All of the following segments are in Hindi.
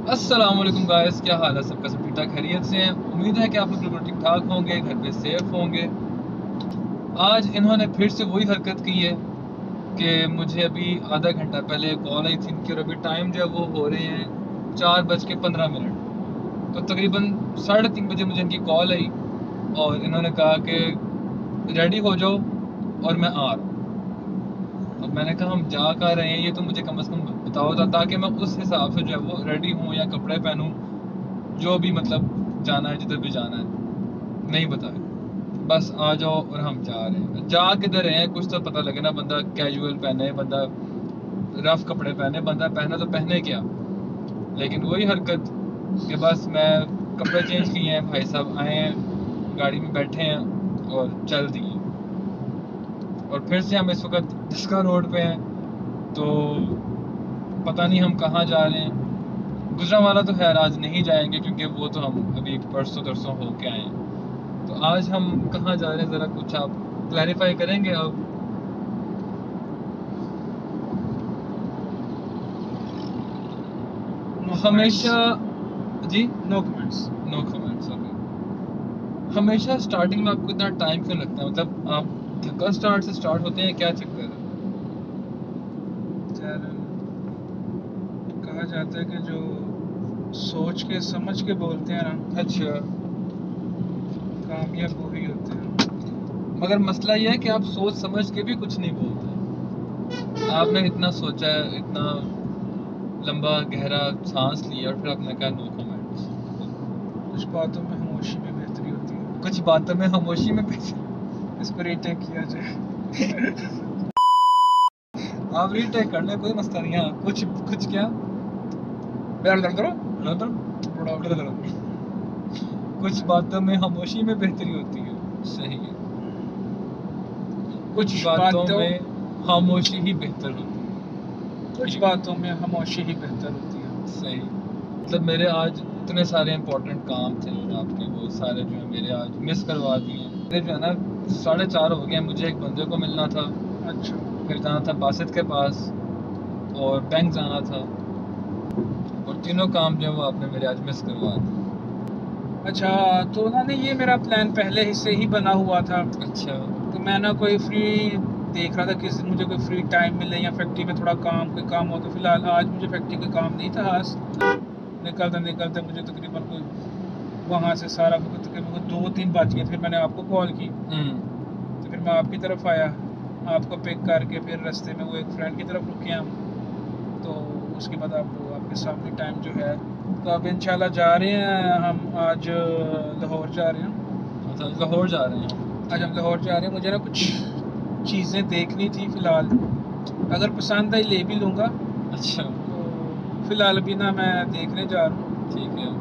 अस्सलाम वालेकुम गाइस, क्या हाल है सबका? सब ठीक ठाक खैरियत से हैं। उम्मीद है कि आप लोग बिल्कुल ठीक ठाक होंगे, घर पे सेफ होंगे। आज इन्होंने फिर से वही हरकत की है कि मुझे अभी आधा घंटा पहले कॉल आई थी इनकी, और अभी टाइम जो है वो हो रहे हैं 4:15। तो तकरीबन 3:30 बजे मुझे इनकी कॉल आई और इन्होंने कहा कि रेडी हो जाओ और मैं आ रहा हूँ। अब मैंने कहा हम जा कर रहे हैं, ये तो मुझे कम से कम बताओ था, ताकि मैं उस हिसाब से जो है वो रेडी हूँ या कपड़े पहनूँ, जो भी मतलब जाना है, जिधर भी जाना है। नहीं बताया, बस आ जाओ और हम जा रहे हैं। जा किधर रहे हैं कुछ तो पता लगे ना। बंदा कैजुअल पहने, बंदा रफ कपड़े पहने, बंदा पहना तो पहने क्या। लेकिन वही हरकत कि बस मैं कपड़े चेंज किए हैं, भाई साहब आए हैं, गाड़ी में बैठे हैं और चल दिए। और फिर से हम इस वक्त जिसका रोड पे हैं, तो पता नहीं हम कहाँ जा रहे हैं। गुजरांवाला तो खैर आज नहीं जाएंगे, क्योंकि वो तो हम अभी परसों तरसों हो के आए हैं। तो आज हम कहाँ जा रहे हैं, ज़रा कुछ आप क्लैरिफाई करेंगे अब? हमेशा जी no comments. No comments. Okay. हमेशा स्टार्टिंग में आपको इतना टाइम क्यों लगता है? मतलब आप थका स्टार्ट से स्टार्ट होते हैं, क्या चक्कर है? यार, कहा जाता है कि जो सोच के समझ के बोलते हैं ना, अच्छा, कामयाब वही होते हैं। मगर मसला ये है कि आप सोच समझ के भी कुछ नहीं बोलते। आपने इतना सोचा है, इतना लंबा गहरा सांस लिया और फिर आपने कहा नो कमेंट्स। कुछ बातों में खामोशी में बेहतरी होती है। कुछ बातों में खामोशी में इसको रीटेक किया जाए। आप रीटेक करने कोई मसला नहीं है। कुछ कुछ क्या कुछ बातों में खामोशी में बेहतरी होती है। सही है। कुछ बातों में खामोशी ही बेहतर होती है। कुछ बातों में खामोशी ही बेहतर होती है। सही। मतलब मेरे आज इतने सारे इंपॉर्टेंट काम थे और आपने वो सारे जो है मेरे आज मिस करवा दिए। मेरे जो है ना 4:30 हो गए, मुझे एक बंदे को मिलना था, अच्छा, फिर जाना था बासित के पास और बैंक जाना था, और तीनों काम जो है वो आपने मेरे आज मिस करवा दिए। अच्छा। तो ना नहीं, ये मेरा प्लान पहले ही से ही बना हुआ था। अच्छा। तो मैं ना कोई फ्री देख रहा था, किस दिन मुझे कोई फ्री टाइम मिले या फैक्ट्री में थोड़ा कोई काम हो। तो फिलहाल आज मुझे फैक्ट्री का काम नहीं था। आज निकलते मुझे तकरीबन कोई वहाँ से सारा तकरीबन 2-3 बज गए। फिर मैंने आपको कॉल की, तो फिर मैं आपकी तरफ आया, आपको पिक करके फिर रास्ते में वो एक फ्रेंड की तरफ रुके हम। तो उसके बाद आपके सामने टाइम जो है, तो अब इंशाल्लाह जा रहे हैं हम। आज लाहौर जा रहे हैं। अच्छा, लाहौर जा रहे हैं। आज हम लाहौर जा रहे हैं। मुझे ना कुछ चीज़ें देखनी थी फ़िलहाल, अगर पसंद आई ले भी लूँगा। अच्छा, तो फ़िलहाल अभी ना मैं देखने जा रहा हूँ। ठीक है।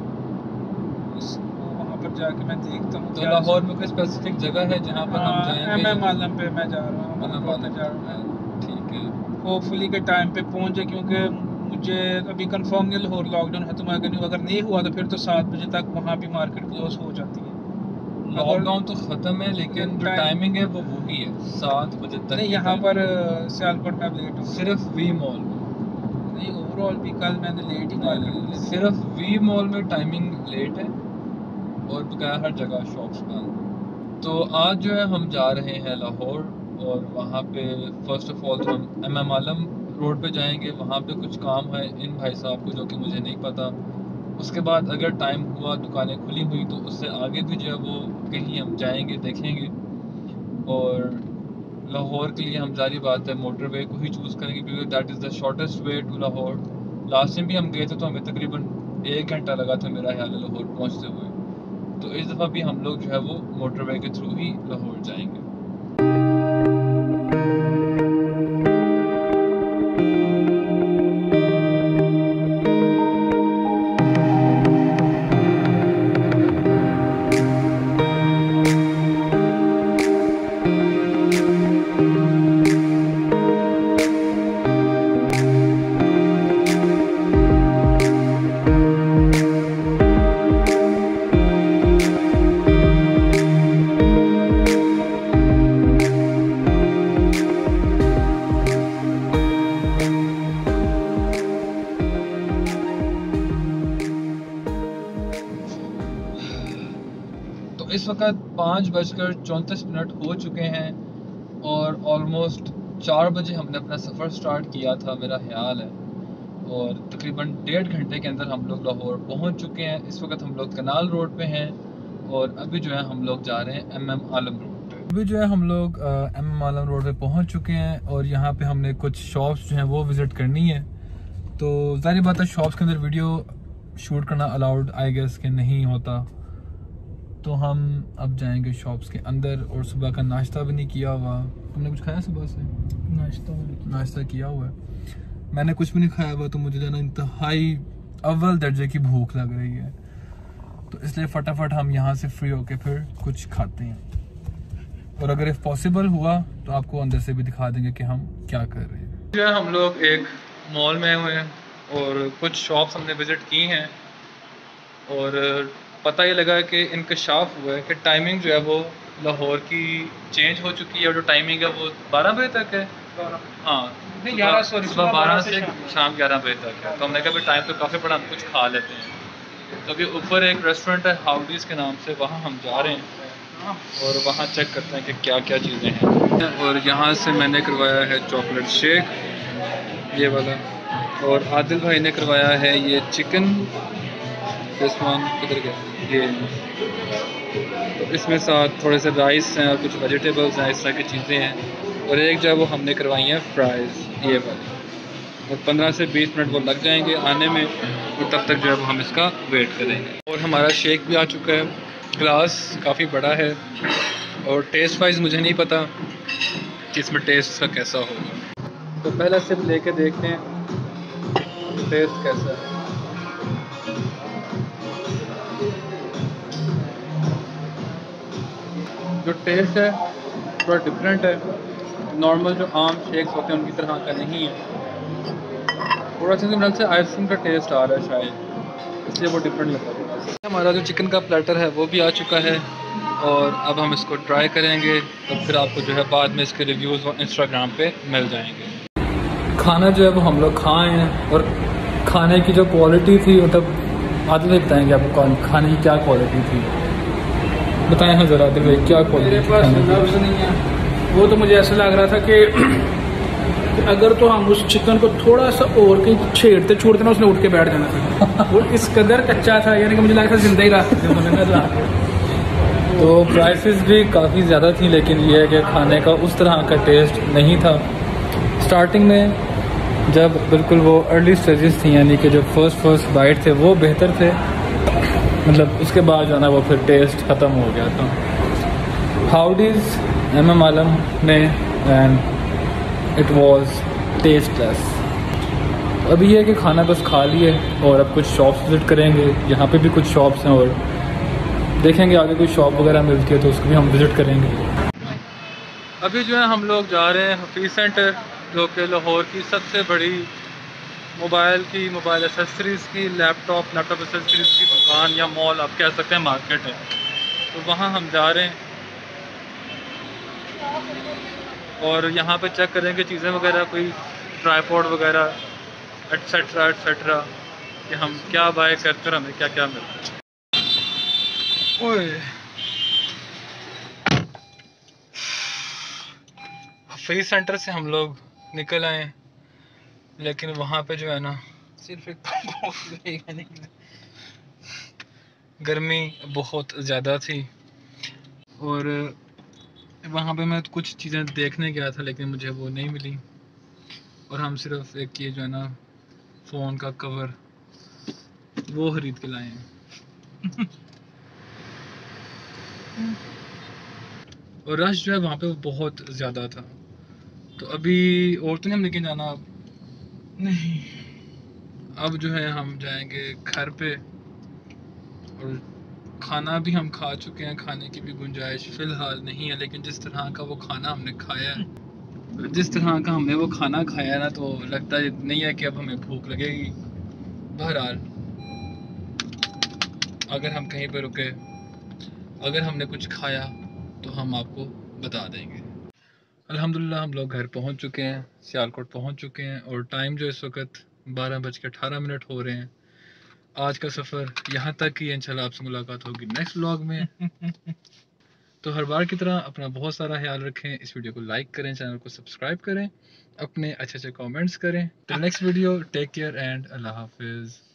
इसको वहाँ पर जाके मैं देखता हूँ। तो लाहौर में कोई स्पेसिफिक जगह है जहाँ पर हम जाएंगे? MM आलम पे मैं जा रहा हूँ। MM आलम जा रहा हूँ। ठीक है। होपफुली के टाइम पे पहुँच जाए, क्योंकि मुझे अभी कंफर्म नहीं लाहौर लॉकडाउन खत्म अगर नहीं हुआ तो फिर तो 7 बजे तक वहाँ भी मार्केट क्लोज हो जाती है। लॉकडाउन तो खत्म है, लेकिन जो टाइमिंग है वो वही है 7 बजे तक। नहीं, यहाँ पर सियालकोट में लेट हो। सिर्फ वी मॉल में नहीं, ओवरऑल भी कल मैंने लेट ही मार्केट। सिर्फ वी मॉल में टाइमिंग लेट है और बकाया हर जगह शॉप्स बंद। तो आज जो है हम जा रहे हैं लाहौर, और वहाँ पे फर्स्ट ऑफ ऑल तो हम MM आलम रोड पे जाएंगे। वहाँ पे कुछ काम है इन भाई साहब को, जो कि मुझे नहीं पता। उसके बाद अगर टाइम हुआ, दुकानें खुली हुई, तो उससे आगे भी जो है वो कहीं हम जाएंगे, देखेंगे। और लाहौर के लिए हम जारी बात है मोटरवे को ही चूज़ करेंगे, क्योंकि that is the shortest way to Lahore. Last time भी हम गए थे तो हमें तकरीबन 1 घंटा लगा था मेरा ख्याल है लाहौर पहुँचते हुए। तो इस दफ़ा भी हम लोग जो है वो मोटरवे के थ्रू ही लाहौर जाएंगे। वक्त 5:34 हो चुके हैं और ऑलमोस्ट 4 बजे हमने अपना सफ़र स्टार्ट किया था मेरा ख्याल है, और तकरीबन 1.5 घंटे के अंदर हम लोग लाहौर पहुंच चुके हैं। इस वक्त हम लोग कनाल रोड पे हैं और अभी जो है हम लोग जा रहे हैं MM आलम रोड पे। अभी जो है हम लोग MM आलम रोड पे पहुंच चुके हैं और यहाँ पे हमने कुछ शॉप्स जो हैं वो विज़िट करनी है। तो ज़ाहिर बात है शॉप्स के अंदर वीडियो शूट करना अलाउड आई गेस के नहीं होता, तो हम अब जाएंगे शॉप्स के अंदर। और सुबह का नाश्ता भी नहीं किया हुआ। तुमने कुछ खाया सुबह से? नाश्ता किया हुआ है, मैंने कुछ भी नहीं खाया हुआ, तो मुझे जो है ना इंतहाई अव्वल दर्जे की भूख लग रही है, तो इसलिए फटाफट हम यहाँ से फ्री होके फिर कुछ खाते हैं। और अगर इफ पॉसिबल हुआ तो आपको अंदर से भी दिखा देंगे कि हम क्या कर रहे हैं। जो है हम लोग एक मॉल में हुए हैं और कुछ शॉप्स हमने विज़िट की हैं और पता ये लगा कि इंकशाफ हुआ है कि टाइमिंग जो है वो लाहौर की चेंज हो चुकी है और जो टाइमिंग है वो 12 बजे तक है। हाँ, सुबह 12 से शाम 11 बजे तक है। तो हमने कहा टाइम तो काफ़ी बड़ा, हम कुछ खा लेते हैं। तो अभी ऊपर एक रेस्टोरेंट है हाउडीज़ के नाम से, वहाँ हम जा रहे हैं और वहाँ चेक करते हैं कि क्या क्या चीज़ें हैं। और यहाँ से मैंने करवाया है चॉकलेट शेक ये वाला, और आदिल भाई ने करवाया है ये चिकन, दिस वन किधर गया ये, तो इसमें साथ थोड़े से राइस हैं और कुछ वेजिटेबल्स हैं, इस तरह की चीज़ें हैं। और एक जो है वो हमने करवाई है फ्राइज़ ये वाली, और 15 से 20 मिनट वो लग जाएंगे आने में, और तब तक जो है वो हम इसका वेट करेंगे। और हमारा शेक भी आ चुका है, ग्लास काफ़ी बड़ा है, और टेस्ट वाइज मुझे नहीं पता कि इसमें टेस्ट इसका कैसा होगा, तो पहला सिर्फ लेके देखते हैं टेस्ट कैसा है। जो टेस्ट है थोड़ा डिफरेंट है, नॉर्मल जो आम शेक्स होते हैं उनकी तरह का नहीं है। थोड़ा सा मिनट से आइसक्रीम का टेस्ट आ रहा है शायद, इसलिए वो डिफरेंट लग रहा है। हमारा जो चिकन का प्लेटर है वो भी आ चुका है और अब हम इसको ट्राई करेंगे, तो फिर आपको जो है बाद में इसके रिव्यूज़ इंस्टाग्राम पे मिल जाएंगे। खाना जो है वो हम लोग खाए हैं, और खाने की जो क्वालिटी थी मतलब आदिल भाई बताएंगे आपको खाने की क्या क्वालिटी थी, बताएं हाँ ज़रा आदिल भाई क्या क्वालिटी। मेरे पास लफ्ज़ नहीं है, वो तो मुझे ऐसा लग रहा था कि अगर तो हम उस चिकन को थोड़ा सा और कहीं छेड़ते छोड़ते ना उसने उठ के बैठ जाना था। वो इस कदर कच्चा था, यानी कि मुझे लगा था जिंदा ही रहा। तो प्राइसेस भी काफ़ी ज़्यादा थी, लेकिन ये है कि खाने का उस तरह का टेस्ट नहीं था। स्टार्टिंग में जब बिल्कुल वो अर्ली स्टेजेस थी, यानी कि जो फर्स्ट बाइट थे वो बेहतर थे, मतलब उसके बाद जो है ना वो फिर टेस्ट ख़त्म हो गया था। हाउडीज़ MM आलम में, एंड इट वाज टेस्टलेस। अभी ये है कि खाना बस खा लिए और अब कुछ शॉप्स विज़िट करेंगे। यहाँ पे भी कुछ शॉप्स हैं और देखेंगे आगे कोई शॉप वगैरह मिलती है तो उसको भी हम विज़िट करेंगे। अभी जो है हम लोग जा रहे हैं हफीज़ सेंटर, जो कि लाहौर की सबसे बड़ी मोबाइल एसेसरीज़ की, लैपटॉप एसेसरीज़ की दुकान या मॉल आप कह सकते हैं, मार्केट है। तो वहाँ हम जा रहे हैं और यहाँ पे चेक करेंगे चीज़ें वगैरह, कोई ट्राईपॉड वगैरह एट्सेट्रा कि हम क्या बाय करते हैं, हमें क्या क्या मिलता है। ओए हफीज़ सेंटर से हम लोग निकल आए, लेकिन वहाँ पे जो है ना सिर्फ एक गर्मी बहुत ज़्यादा थी, और वहाँ पे मैं कुछ चीज़ें देखने गया था लेकिन मुझे वो नहीं मिली, और हम सिर्फ एक ये जो है ना फ़ोन का कवर वो ख़रीद के लाए हैं। और रश जो है वहाँ पे बहुत ज़्यादा था। तो अभी और तो नहीं हम लेकिन जाना नहीं, अब जो है हम जाएंगे घर पे, और खाना भी हम खा चुके हैं, खाने की भी गुंजाइश फ़िलहाल नहीं है, लेकिन जिस तरह का वो खाना हमने खाया है, जिस तरह का हमने वो खाना खाया ना, तो लगता है नहीं है कि अब हमें भूख लगेगी। बहरहाल अगर हम कहीं पर रुके, अगर हमने कुछ खाया तो हम आपको बता देंगे। अल्हम्दुलिल्लाह हम लोग घर पहुंच चुके हैं, सियालकोट पहुंच चुके हैं, और टाइम जो इस वक्त 12:18 हो रहे हैं। आज का सफ़र यहाँ तक ही है। इंशाल्लाह आपसे मुलाकात होगी नेक्स्ट व्लॉग में। तो हर बार की तरह अपना बहुत सारा ख्याल रखें, इस वीडियो को लाइक करें, चैनल को सब्सक्राइब करें, अपने अच्छे अच्छे कमेंट्स करें। Till next video, take care and अल्लाह हाफिज़।